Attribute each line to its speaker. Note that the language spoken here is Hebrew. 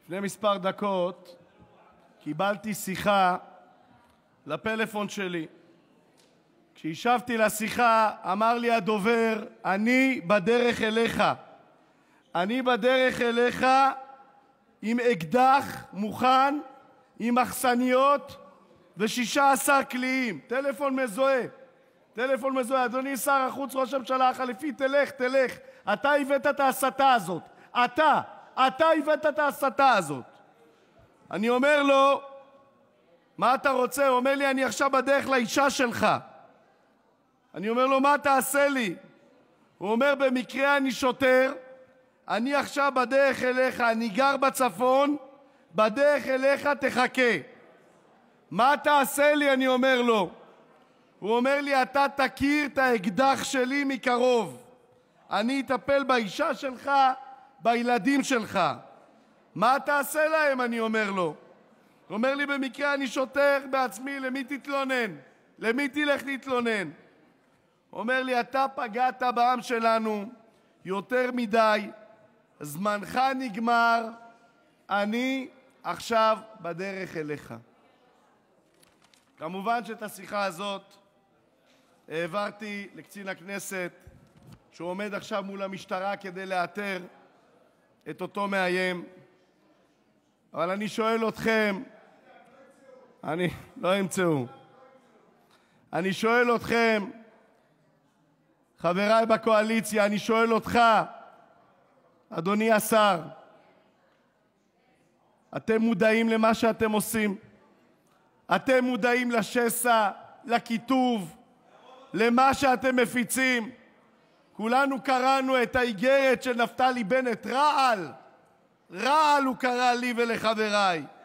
Speaker 1: לפני מספר דקות קיבלתי שיחה לפלאפון שלי. כשהשבתי לשיחה אמר לי הדובר, אני בדרך אליך. אני בדרך אליך עם אקדח מוכן, עם מחסניות ו16 קליעים. טלפון מזוהה. טלפון מזוהה. אדוני שר החוץ, ראש הממשלה החליפי, תלך. אתה הבאת את ההסתה הזאת. אתה הבאת את ההסתה הזאת. אני אומר לו, מה אתה רוצה? הוא אומר לי, אני עכשיו בדרך לאישה שלך. אני אומר לו, מה תעשה לי? הוא אומר, במקרה אני שוטר, אני עכשיו בדרך אליך, אני גר בצפון, בדרך אליך תחכה. מה תעשה לי? אני אומר לו. הוא אומר לי, אתה תכיר את האקדח שלי מקרוב. אני אטפל באישה שלך, בילדים שלך. מה תעשה להם? אני אומר לו. הוא אומר לי, במקרה אני שוטר בעצמי, למי תתלונן? למי תלך להתלונן? הוא אומר לי, אתה פגעת בעם שלנו יותר מדי, זמנך נגמר, אני עכשיו בדרך אליך. כמובן שאת השיחה הזאת העברתי לקצין הכנסת, שעומד עכשיו מול המשטרה כדי לאתר את אותו מאיים. אבל אני שואל אתכם, לא ימצאו. אני שואל אתכם, חבריי בקואליציה, אני שואל אותך, אדוני השר, אתם מודעים למה שאתם עושים? אתם מודעים לשסע, לקיטוב, למה שאתם מפיצים? כולנו קראנו את האיגרת של נפתלי בנט, רעל הוא קרא לי ולחבריי.